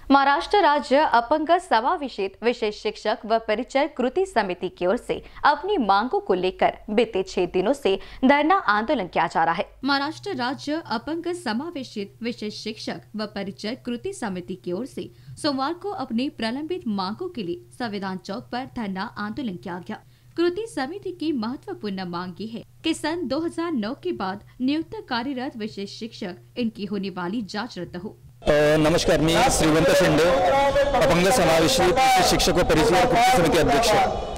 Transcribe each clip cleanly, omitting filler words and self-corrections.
महाराष्ट्र राज्य अपंग समावेशित विशेष शिक्षक व परिचय कृति समिति की ओर से अपनी मांगों को लेकर बीते 6 दिनों से धरना आंदोलन किया जा रहा है। महाराष्ट्र राज्य अपंग समावेशित विशेष शिक्षक व परिचय कृति समिति की ओर से सोमवार को अपनी प्रलंबित मांगों के लिए संविधान चौक पर धरना आंदोलन किया गया। कृति समिति की महत्वपूर्ण मांग ये है कि सन 2009 के बाद नियुक्त कार्यरत विशेष शिक्षक इनकी होने वाली जांच रद्द हो। नमस्कार, मी श्रीवंत शिंदे, अपंग समावेशित शिक्षक व परिचय कृती समिती अध्यक्ष।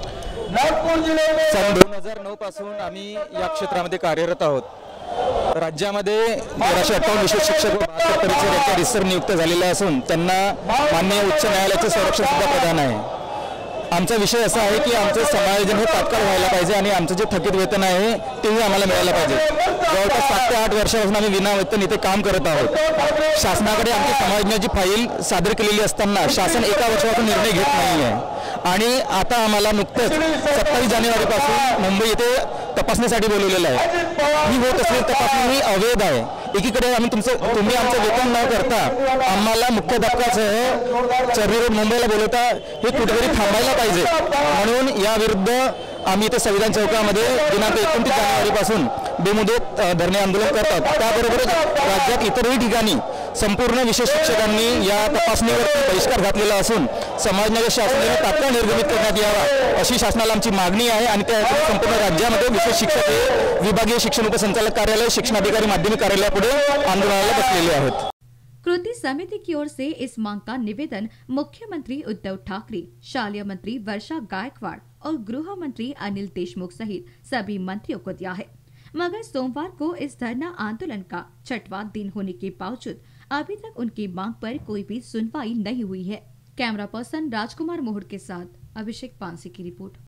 सन 2009 पासून आम्ही या क्षेत्रामध्ये कार्यरत आहोत। राज्यामध्ये 1358 विशेष शिक्षक व 72 परिचय यांच्या रिसर नियुक्त झालेले असून त्यांना माननीय उच्च न्यायालयाचे संरक्षण सुद्धा प्रदान आहे। आमचा विषय असा आहे की आमचं समायोजन हे तात्काळ व्हायला पाहिजे आणि आमचं जे थकीत वेतन आहे तेही आम्हाला मिळायला पाहिजे। जवळपास 7 ते 8 वर्षापासून आम्ही विना वेतन इथे काम करत आहोत। शासनाकडे आमची समायोजनाची फाईल सादर केलेली असताना शासन एका वर्षापासून निर्णय घेत नाही आहे आणि आता आम्हाला नुकतेच 27 जानेवारीपासून मुंबई येथे तपासणीसाठी बोलवलेलं आहे। ही होत असलेली तपासणी ही अवैध आहे। एकीकडे तुम्ही आमचं वेतन न करता आम्हाला मुख्याध्यापकासह चर्री रोड मुंबईला बोलवता, हे कुठेतरी थांबायला पाहिजे। म्हणून या विरुद्ध आम्ही इथे संविधान चौकामध्ये दिनांक 29 जानेवारीपासून बेमुदत धरणे आंदोलन करतात। त्याबरोबरच राज्यात इतरही ठिकाणी संपूर्ण विशेष शिक्षकांनी या तपासणीवरती बहिष्कार घातलेला असून समायोजनाच्या शासनाने तात्काळ निर्गमित करण्यात यावा अशी शासनाला आमची मागणी आहे आणि त्या संपूर्ण राज्यामध्ये विशेष शिक्षक हे विभागीय शिक्षण उपसंचालक कार्यालय, शिक्षणाधिकारी माध्यमिक कार्यालयापुढे आंदोलनाला बसलेले आहेत। कृति समिति की ओर से इस मांग का निवेदन मुख्यमंत्री उद्धव ठाकरे, शालेय मंत्री वर्षा गायकवाड़ और गृह मंत्री अनिल देशमुख सहित सभी मंत्रियों को दिया है। मगर सोमवार को इस धरना आंदोलन का 6वां दिन होने के बावजूद अभी तक उनकी मांग पर कोई भी सुनवाई नहीं हुई है। कैमरा पर्सन राजकुमार मोहर के साथ अभिषेक पांसे की रिपोर्ट।